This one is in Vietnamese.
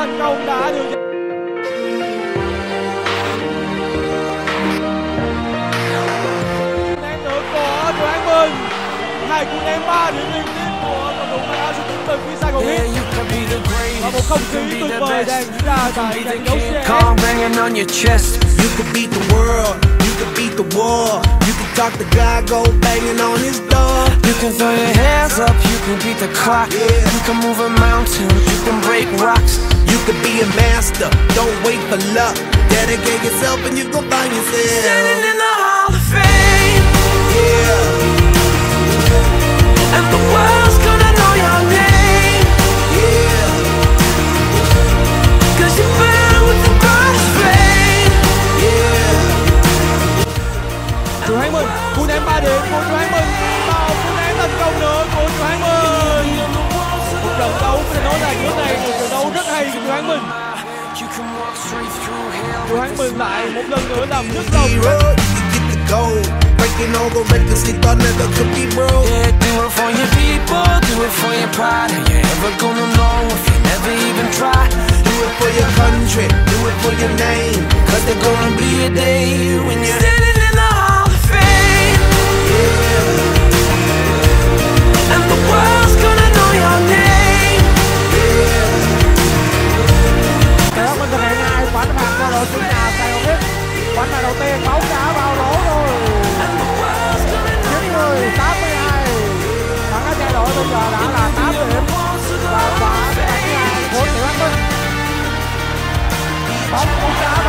thành công đã được ném nữa của Trần Hải Minh. Hai cú ném 3 điểm liên tiếp của cầu thủ mặc áo số 4 từ phía xa cầu hiếp. Và một không khí tuyệt vời đang diễn ra tại trận đấu CS. You could beat the world, you could beat the war. You can talk the guy, go banging on his door. You can throw your hands up, you can beat the clock. You can move a mountain, you can break rocks. You could be a master, don't wait for luck. Dedicate yourself and you gon' find yourself Standing in the Hall of Fame. Yeah. And the world's gonna know your name. Yeah. Cause you burn with the brightest flame. Yeah. Trần Hải Minh, cú ném 3 điểm của Trần Hải Minh. Và một cú ném thành công nữa của Trần Hải Minh. Một trận đấu có thể nói là trước này một trận đấu rất hay của Trần Hải Minh. Trần Hải Minh lại một lần nữa làm rất lâu. Breaking all the records they thought never could be broke. Yeah, do it for your people, do it for your pride. Are you ever gonna know if you never even try? Do it for your country, do it for your name. Cause there's gonna be a day when you're standing in the Hall of Fame. Yeah. And the world's gonna know your name. Yeah. Trần Hải Minh thực hiện hai quả phạt qua đội chủ nhà tại cầu hiếp. Quả này đầu tiên bóng đã vào lỗ rồi. 90-82. Thắng ở giai đội bây giờ đã là 8 điểm. Và quả 82 của Trần Hải Minh. Bóng cũng đã